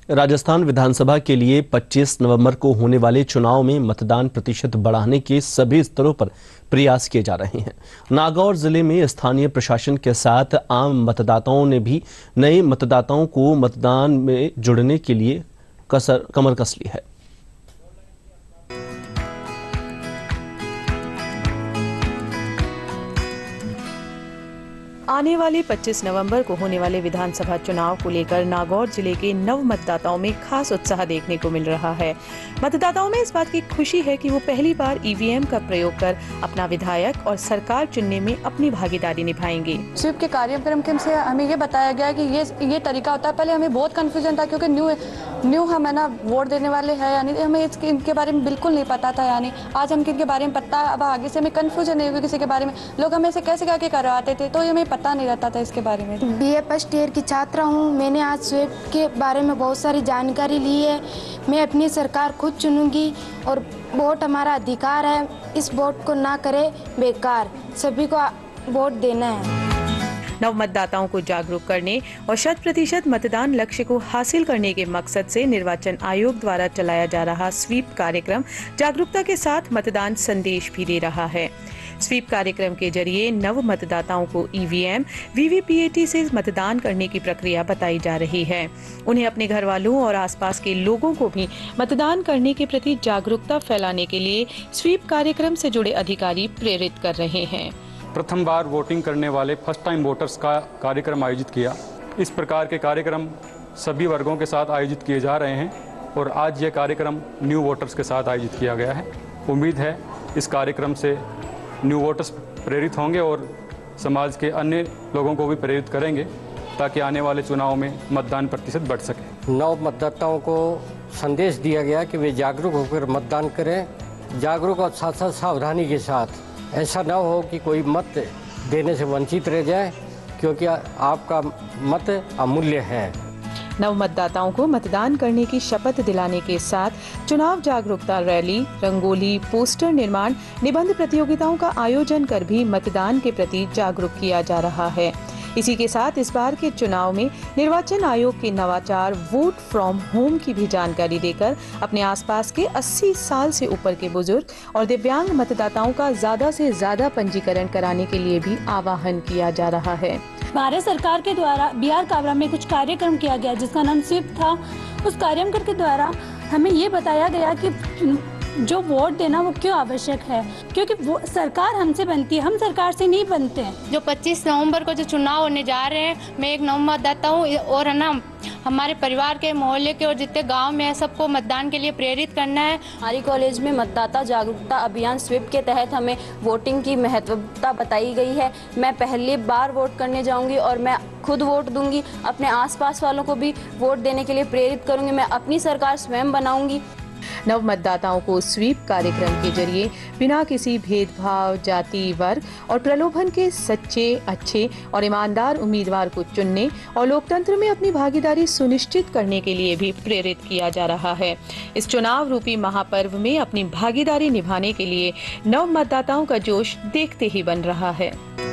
राजस्थान विधानसभा के लिए 25 नवंबर को होने वाले चुनाव में मतदान प्रतिशत बढ़ाने के सभी स्तरों पर प्रयास किए जा रहे हैं। नागौर जिले में स्थानीय प्रशासन के साथ आम मतदाताओं ने भी नए मतदाताओं को मतदान में जुड़ने के लिए कमर कस ली है। आने वाले 25 नवंबर को होने वाले विधानसभा चुनाव को लेकर नागौर जिले के नव मतदाताओं में खास उत्साह देखने को मिल रहा है। मतदाताओं में इस बात की खुशी है कि वो पहली बार ईवीएम का प्रयोग कर अपना विधायक और सरकार चुनने में अपनी भागीदारी निभाएंगे। स्वीप के कार्यक्रम से हमें ये बताया गया कि ये तरीका होता है। पहले हमें बहुत कंफ्यूजन था क्योंकि न्यू हम है ना वोट देने वाले हैं, यानी हमें इनके बारे में बिल्कुल नहीं पता था। यानी आज हम इनके बारे में पता है। अब आगे से हमें कंफ्यूजन नहीं होगी किसी के बारे में। लोग हमें से कैसे क्या करवाते थे तो हमें पता नहीं रहता था इसके बारे में। बीए फर्स्ट ईयर की छात्रा हूँ। मैंने आज स्वीप के बारे में बहुत सारी जानकारी ली है। मैं अपनी सरकार खुद चुनूंगी और वोट हमारा अधिकार है। इस वोट को ना करे बेकार, सभी को वोट देना है। नव मतदाताओं को जागरूक करने और 100% मतदान लक्ष्य को हासिल करने के मकसद से निर्वाचन आयोग द्वारा चलाया जा रहा स्वीप कार्यक्रम जागरूकता के साथ मतदान संदेश भी दे रहा है। स्वीप कार्यक्रम के जरिए नव मतदाताओं को ईवीएम, वीवीपीएटी से मतदान करने की प्रक्रिया बताई जा रही है। उन्हें अपने घर वालों और आसपास के लोगों को भी मतदान करने के प्रति जागरूकता फैलाने के लिए स्वीप कार्यक्रम से जुड़े अधिकारी प्रेरित कर रहे हैं। प्रथम बार वोटिंग करने वाले फर्स्ट टाइम वोटर्स का कार्यक्रम आयोजित किया। इस प्रकार के कार्यक्रम सभी वर्गों के साथ आयोजित किए जा रहे हैं और आज ये कार्यक्रम न्यू वोटर्स के साथ आयोजित किया गया है। उम्मीद है इस कार्यक्रम से न्यू वोटर्स प्रेरित होंगे और समाज के अन्य लोगों को भी प्रेरित करेंगे ताकि आने वाले चुनाव में मतदान प्रतिशत बढ़ सके। नव मतदाताओं को संदेश दिया गया कि वे जागरूक होकर मतदान करें। जागरूक और साथ साथ सावधानी के साथ, ऐसा ना हो कि कोई मत देने से वंचित रह जाए, क्योंकि आपका मत अमूल्य है। नव मतदाताओं को मतदान करने की शपथ दिलाने के साथ चुनाव जागरूकता रैली, रंगोली, पोस्टर निर्माण, निबंध प्रतियोगिताओं का आयोजन कर भी मतदान के प्रति जागरूक किया जा रहा है। इसी के साथ इस बार के चुनाव में निर्वाचन आयोग के नवाचार वोट फ्रॉम होम की भी जानकारी देकर अपने आसपास के 80 साल से ऊपर के बुजुर्ग और दिव्यांग मतदाताओं का ज्यादा से ज्यादा पंजीकरण कराने के लिए भी आह्वान किया जा रहा है। भारत सरकार के द्वारा बिहार काबरा में कुछ कार्यक्रम किया गया जिसका नाम स्वीप था। उस कार्यक्रम के द्वारा हमें ये बताया गया कि जो वोट देना वो क्यों आवश्यक है, क्योंकि वो सरकार हमसे बनती है, हम सरकार से नहीं बनते हैं। जो 25 नवंबर को जो चुनाव होने जा रहे हैं, मैं एक नव मतदाता हूँ और है ना हमारे परिवार के, मोहल्ले के और जितने गांव में है सबको मतदान के लिए प्रेरित करना है। हमारी कॉलेज में मतदाता जागरूकता अभियान स्वीप के तहत हमें वोटिंग की महत्वता बताई गई है। मैं पहली बार वोट करने जाऊंगी और मैं खुद वोट दूंगी। अपने आसपास वालों को भी वोट देने के लिए प्रेरित करूंगी। मैं अपनी सरकार स्वयं बनाऊंगी। नव मतदाताओं को स्वीप कार्यक्रम के जरिए बिना किसी भेदभाव, जाति, वर्ग और प्रलोभन के सच्चे, अच्छे और ईमानदार उम्मीदवार को चुनने और लोकतंत्र में अपनी भागीदारी सुनिश्चित करने के लिए भी प्रेरित किया जा रहा है। इस चुनाव रूपी महापर्व में अपनी भागीदारी निभाने के लिए नव मतदाताओं का जोश देखते ही बन रहा है।